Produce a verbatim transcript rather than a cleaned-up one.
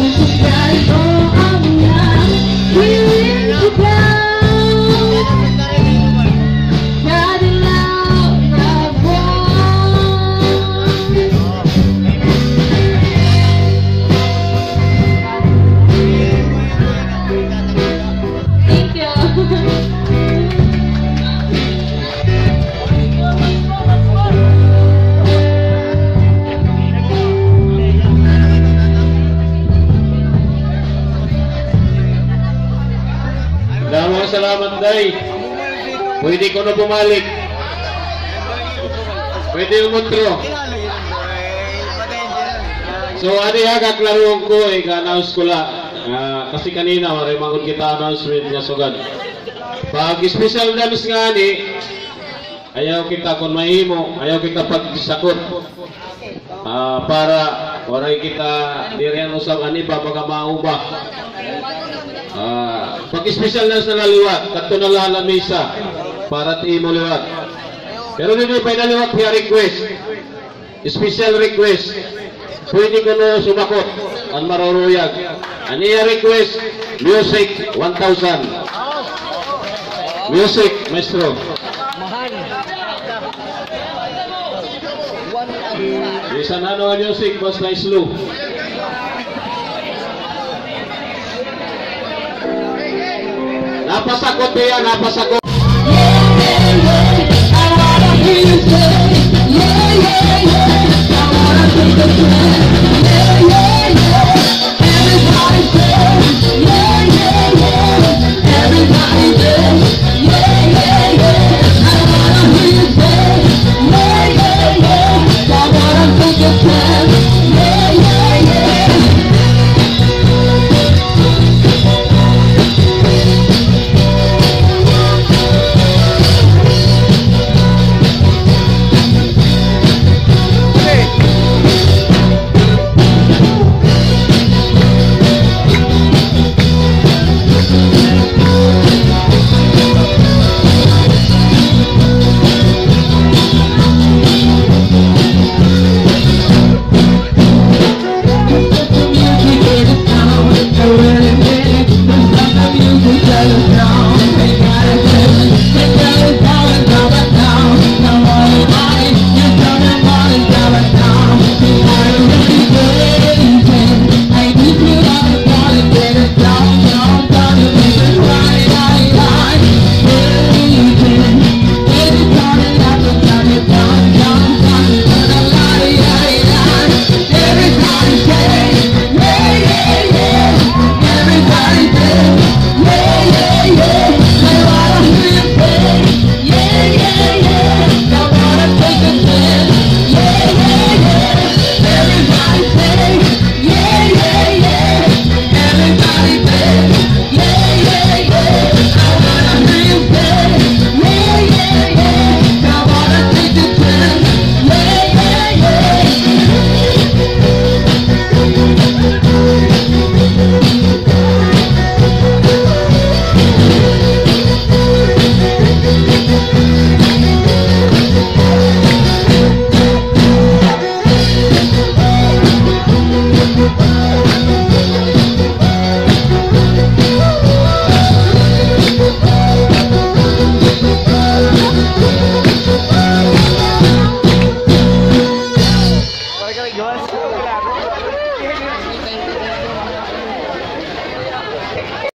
Salamat day. Pwede ko na bumalik. Pwede umutro. So ano yung kaklaruan ko eh, ka-announce ko lang. Uh, kasi kanina maray mangod kita announcement niya sugad. Pag special dance nga ni, ayaw kita kung mahimo, ayaw kita pagsakot. Uh, para waray kita diriyan usap ani pa pagka mauba. Ah, pag special dance na naliwat, kato na lang misa para tiimo liwat. Pero dito pa naliwat niya request. Special request. Pwede ko no sumakot ang maruruyag. Aniya request, music one thousand. Music, maestro. Isa na no music, basta slow. Napasakot niya, napasakot.